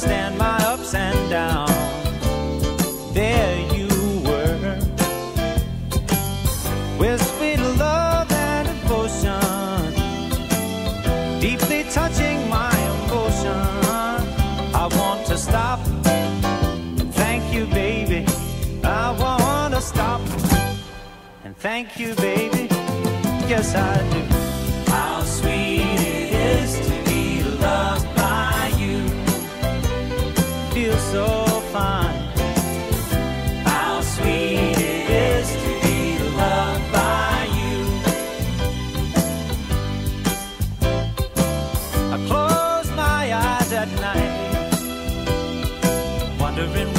understand my ups and downs. There you were, with sweet love and devotion, deeply touching my emotion. I want to stop and thank you, baby. I want to stop and thank you, baby. Yes, I do. How sweet it is to be loved by you. Feels so fine. How sweet it is to be loved by you. I close my eyes at night, wondering